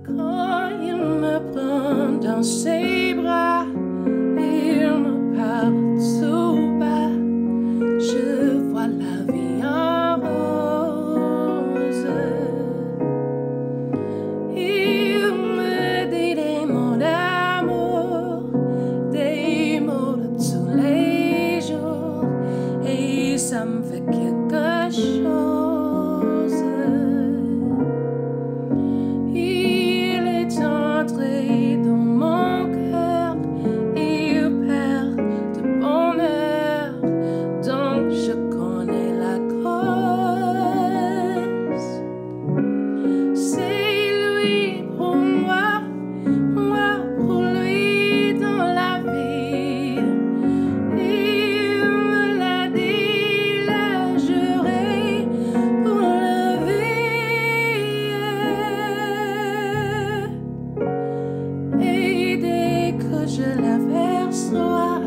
Quand il me prend dans ses bras, il me parle tout bas. Je vois la vie en rose. Il me dit des mots d'amour, des mots de tous les jours, et ça me fait quelque chose. Il est entré dans mon cœur, il perd de bonheur, donc je connais la cause. C'est lui pour moi pour lui dans la vie. Il me l'a dit, il l'a juré pour la vie. Et dès que je l'aperçois,